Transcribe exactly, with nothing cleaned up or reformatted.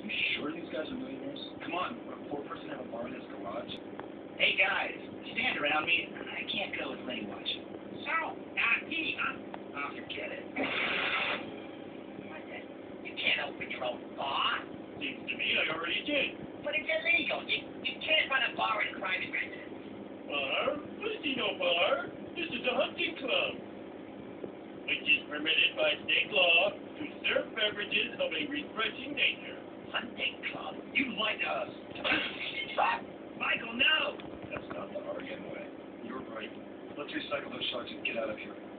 You sure these guys are millionaires? Come on, would a poor person have a bar in his garage? Hey guys, stand around me. I can't go with lady watching. So, not me, huh? Oh, forget it. What the? You can't open your own bar. Seems to me I already did. But it's illegal. You, you can't run a bar in a private residence. Bar? This is no bar. This is a hunting club, which is permitted by state law to serve beverages of a refreshing nature. Hunting club? You like us. Michael, no! That's not the R E M way. You're right. Let's recycle those sharks and get out of here.